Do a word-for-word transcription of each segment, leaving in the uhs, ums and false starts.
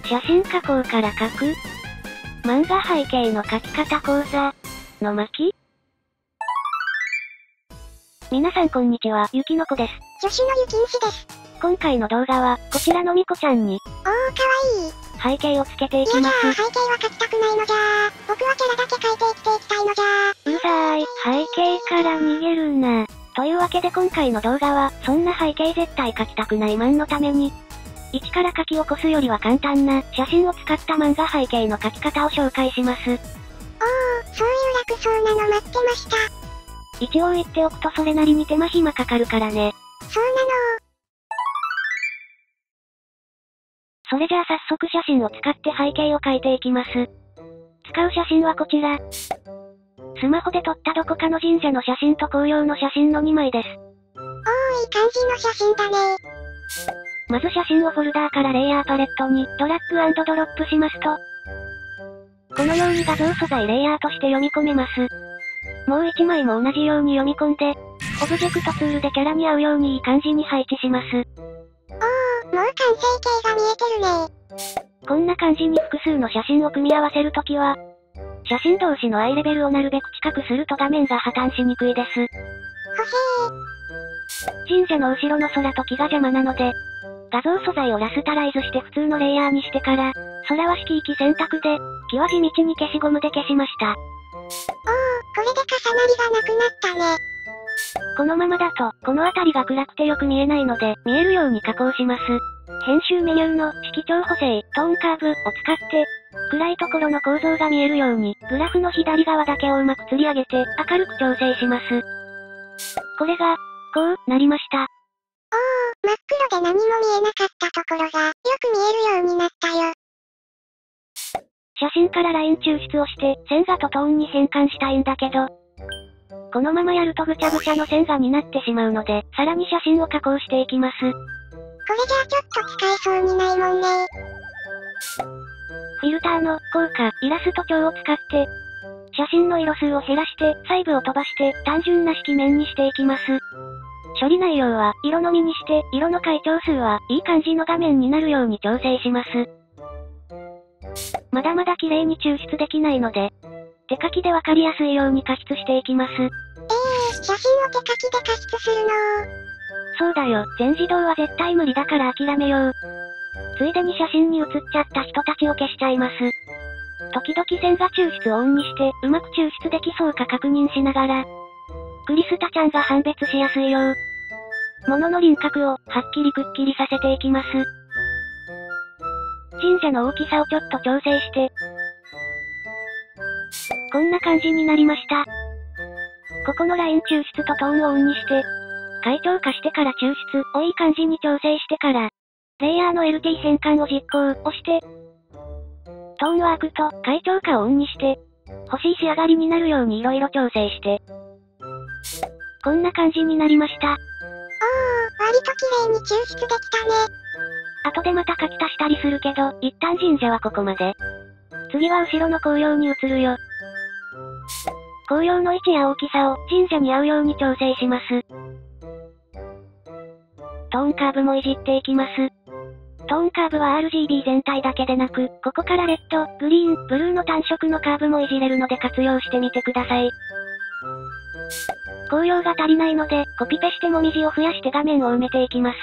写真加工から描く漫画背景の描き方講座の巻。皆さんこんにちは、ゆきのこです。 助手のゆきんしです。 今回の動画は、こちらのみこちゃんに、 おー、かわいい。 背景をつけていきます。 いやじゃあ、背景は描きたくないのじゃー。僕はキャラだけ描いて生きていきたいのじゃー。 うるさーい、背景から逃げるな。というわけで今回の動画は、そんな背景絶対描きたくないマンのために、一から書き起こすよりは簡単な、写真を使った漫画背景の描き方を紹介します。 おー、そういう楽そうなの待ってました。 一応言っておくとそれなりに手間暇かかるからね。 そうなのそれじゃあ早速写真を使って背景を描いていきます。使う写真はこちら。スマホで撮ったどこかの神社の写真と紅葉の写真のにまいです。 おー、いい感じの写真だね。 まず写真をフォルダーからレイヤーパレットにドラッグ&ドロップしますと、このように画像素材レイヤーとして読み込めます。もういちまいも同じように読み込んで、オブジェクトツールでキャラに合うようにいい感じに配置します。 おー、もう完成形が見えてるね。 こんな感じに複数の写真を組み合わせるときは、写真同士のアイレベルをなるべく近くすると画面が破綻しにくいです。 ほへー。神社の後ろの空と木が邪魔なので、画像素材をラスタライズして普通のレイヤーにしてから、空は色域選択で、木は地道に消しゴムで消しました。 おー、これで重なりがなくなったね。 このままだと、この辺りが暗くてよく見えないので、見えるように加工します。編集メニューの色調補正、トーンカーブを使って、暗いところの構造が見えるように、グラフの左側だけをうまく釣り上げて、明るく調整します。これが、こう、なりました。 おー、真っ黒で何も見えなかったところが、よく見えるようになったよ。 写真からライン抽出をして、線画とトーンに変換したいんだけど、このままやるとぐちゃぐちゃの線画になってしまうので、さらに写真を加工していきます。 これじゃあちょっと使えそうにないもんね。 フィルターの効果、イラスト帳を使って、写真の色数を減らして、細部を飛ばして、単純な色面にしていきます。処理内容は、色のみにして、色の解調数は、いい感じの画面になるように調整します。まだまだ綺麗に抽出できないので、手書きでわかりやすいように加筆していきます。えー、写真を手書きで加筆するのー。 そうだよ、全自動は絶対無理だから諦めよう。ついでに写真に写っちゃった人たちを消しちゃいます。時々線画抽出をオンにして、うまく抽出できそうか確認しながら、クリスタちゃんが判別しやすいよう、物の輪郭を、はっきりくっきりさせていきます。神社の大きさをちょっと調整して、こんな感じになりました。ここのライン抽出とトーンをオンにして、階調化してから抽出をいい感じに調整してから、レイヤーの エルティー 変換を実行をして、トーンワークと階調化をオンにして、欲しい仕上がりになるように色々調整して、こんな感じになりました。 おー、割と綺麗に抽出できたね。 後でまた書き足したりするけど、一旦神社はここまで。次は後ろの紅葉に移るよ。紅葉の位置や大きさを神社に合うように調整します。トーンカーブもいじっていきます。トーンカーブは アールジービー 全体だけでなく、ここからレッド、グリーン、ブルーの単色のカーブもいじれるので活用してみてください。紅葉が足りないので、コピペしてもみじを増やして画面を埋めていきます。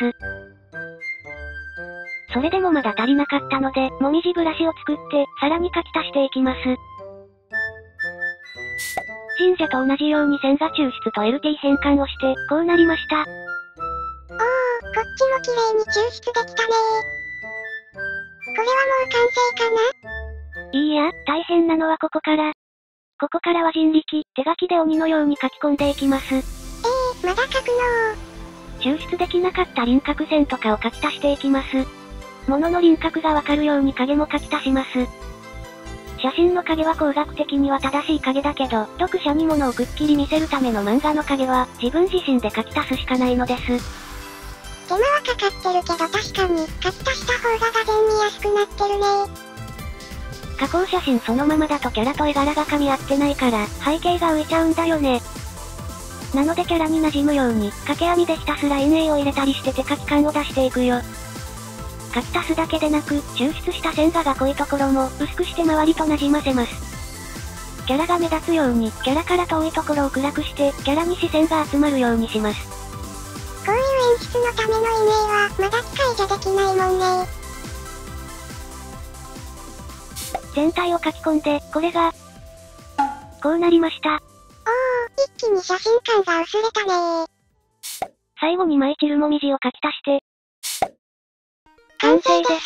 それでもまだ足りなかったので、もみじブラシを作って、さらに書き足していきます。神社と同じように線画抽出と エルティー 変換をして、こうなりました。 おー、こっちも綺麗に抽出できたねー。これはもう完成かな？ いいや、大変なのはここから。ここからは人力、手書きで鬼のように書き込んでいきます。えー、まだ書くのー。抽出できなかった輪郭線とかを書き足していきます。物の輪郭がわかるように影も書き足します。写真の影は工学的には正しい影だけど、読者に物をくっきり見せるための漫画の影は、自分自身で書き足すしかないのです。 手間はかかってるけど確かに、書き足した方が画面見やすくなってるね。 加工写真そのままだとキャラと絵柄が噛み合ってないから、背景が浮いちゃうんだよね。なのでキャラに馴染むように、掛け網でひたすら陰影を入れたりして手書き感を出していくよ。 書き足すだけでなく、抽出した線画が濃いところも、薄くして周りと馴染ませます。キャラが目立つように、キャラから遠いところを暗くして、キャラに視線が集まるようにします。 こういう演出のためのイメーは、まだ機械じゃできないもんね。 全体を書き込んで、これが、こうなりました。 おー、一気に写真感が薄れたねー。 最後に舞い散るもみじを書き足して、完成です。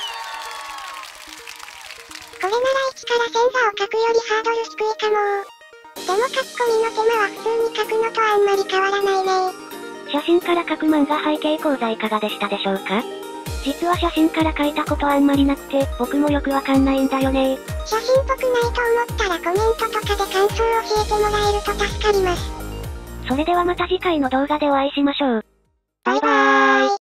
これなら一から線画を描くよりハードル低いかもー。でも書き込みの手間は普通に書くのとあんまり変わらないね。 写真から描く漫画背景講座いかがでしたでしょうか？実は写真から描いたことあんまりなくて、僕もよくわかんないんだよね。 写真っぽくないと思ったらコメントとかで感想を教えてもらえると助かります。 それではまた次回の動画でお会いしましょう。 バイバーイ。